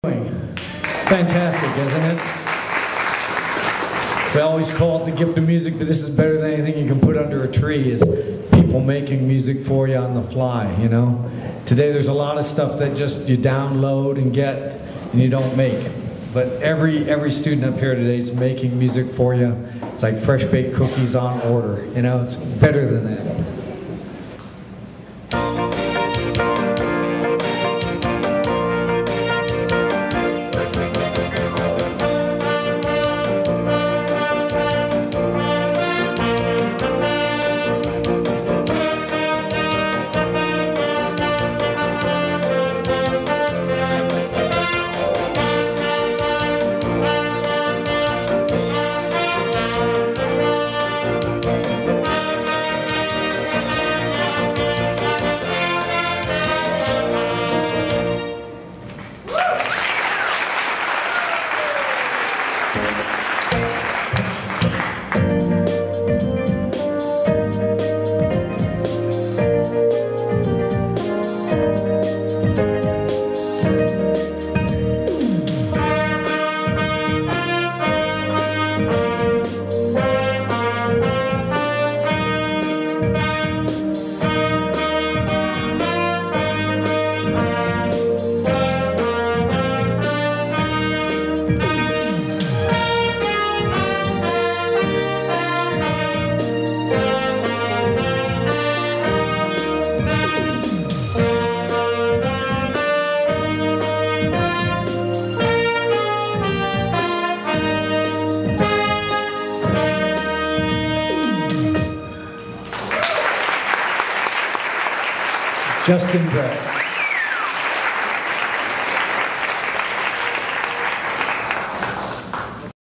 Fantastic, isn't it? We always call it the gift of music, but this is better than anything you can put under a tree, is people making music for you on the fly, you know? Today there's a lot of stuff that just you download and get and you don't make. But every student up here today is making music for you. It's like fresh baked cookies on order, you know? It's better than that. Justin Brett.